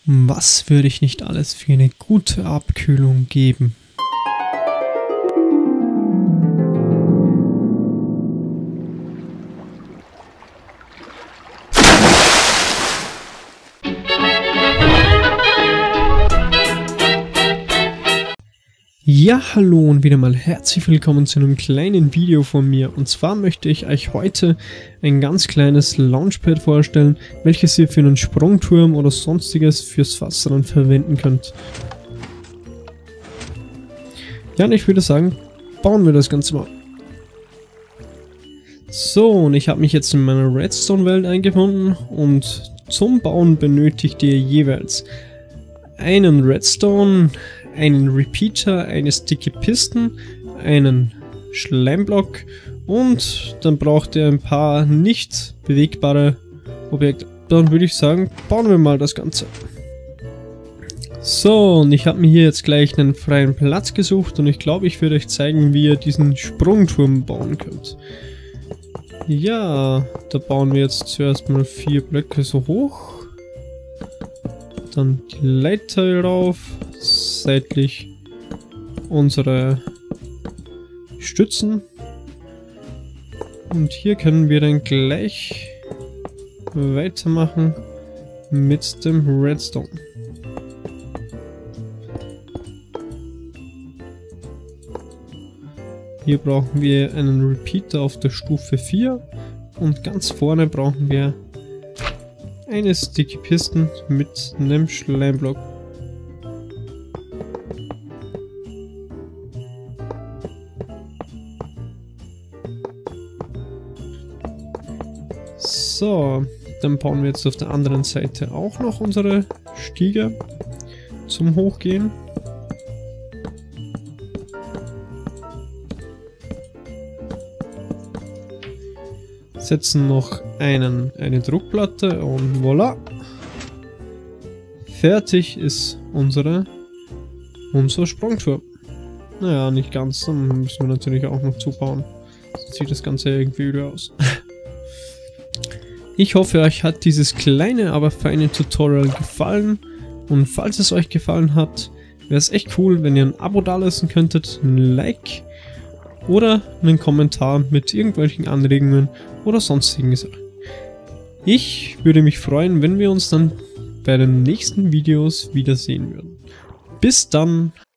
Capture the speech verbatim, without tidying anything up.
Was würde ich nicht alles für eine gute Abkühlung geben? Ja, hallo und wieder mal herzlich willkommen zu einem kleinen Video von mir. Und zwar möchte ich euch heute ein ganz kleines Launchpad vorstellen, welches ihr für einen Sprungturm oder sonstiges fürs Wasser dann verwenden könnt. Ja, und ich würde sagen, bauen wir das Ganze mal. So, und ich habe mich jetzt in meiner Redstone-Welt eingefunden und zum Bauen benötigt ihr jeweils einen Redstone, einen Repeater, eine Sticky Piston, einen Schleimblock und dann braucht ihr ein paar nicht bewegbare Objekte. Dann würde ich sagen, bauen wir mal das Ganze. So, und ich habe mir hier jetzt gleich einen freien Platz gesucht und ich glaube, ich würde euch zeigen, wie ihr diesen Sprungturm bauen könnt. Ja, da bauen wir jetzt zuerst mal vier Blöcke so hoch. Dann die Leiter rauf, seitlich unsere Stützen und hier können wir dann gleich weitermachen mit dem Redstone. Hier brauchen wir einen Repeater auf der Stufe vier und ganz vorne brauchen wir eine Sticky Piston mit einem Schleimblock. So, dann bauen wir jetzt auf der anderen Seite auch noch unsere Stiege zum Hochgehen. Setzen noch einen, eine Druckplatte und voilà. Fertig ist unsere, unser Sprungturm. Naja, nicht ganz, dann müssen wir natürlich auch noch zubauen. Sonst sieht das Ganze irgendwie übel aus. Ich hoffe, euch hat dieses kleine, aber feine Tutorial gefallen. Und falls es euch gefallen hat, wäre es echt cool, wenn ihr ein Abo dalassen könntet, ein Like oder einen Kommentar mit irgendwelchen Anregungen oder sonstigen Sachen. Ich würde mich freuen, wenn wir uns dann bei den nächsten Videos wiedersehen würden. Bis dann!